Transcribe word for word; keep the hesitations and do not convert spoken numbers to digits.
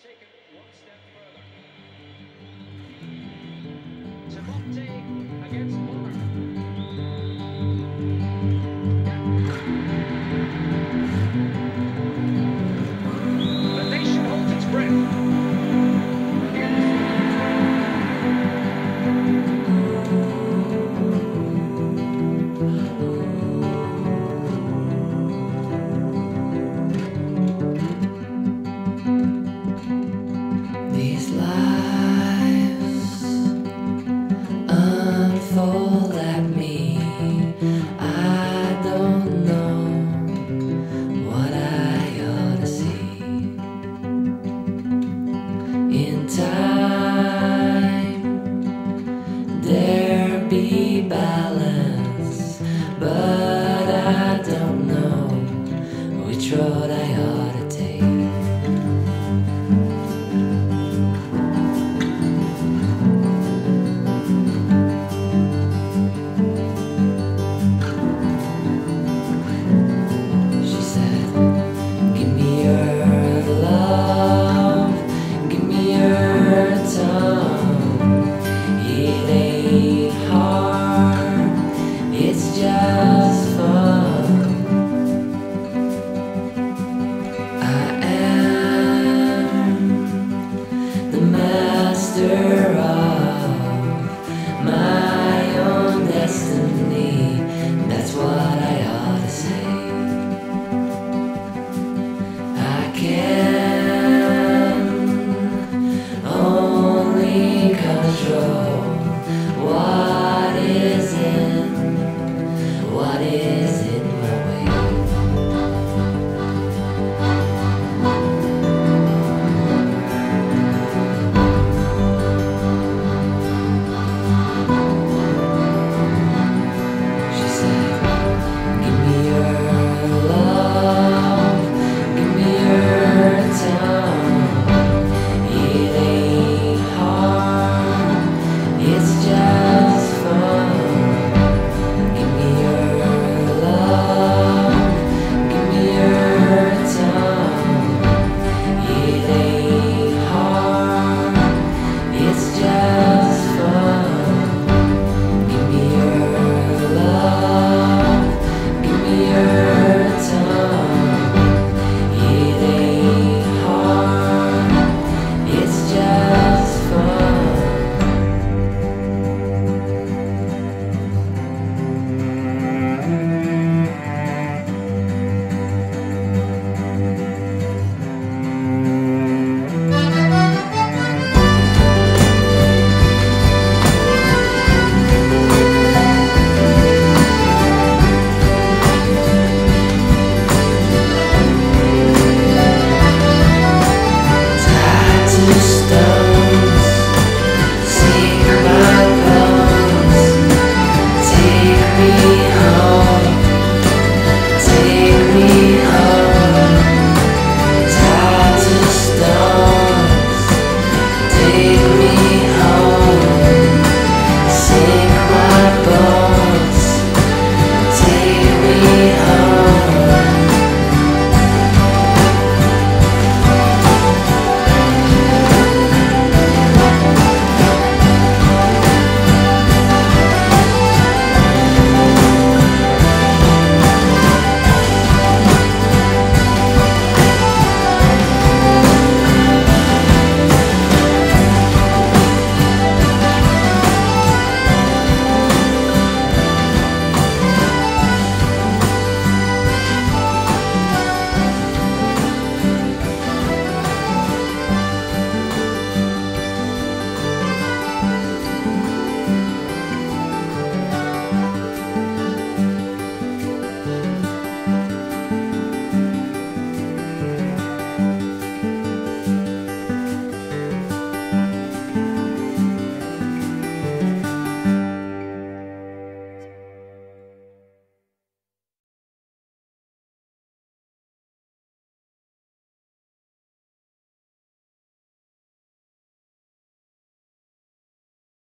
taken one step further. Monte against Bonner. The nation holds its breath. These lives unfold at me. I don't know what I ought to see. In time, there be balance, but I don't know which road I ought to take. She said, give me your love, give me your tongue. It ain't hard, it's just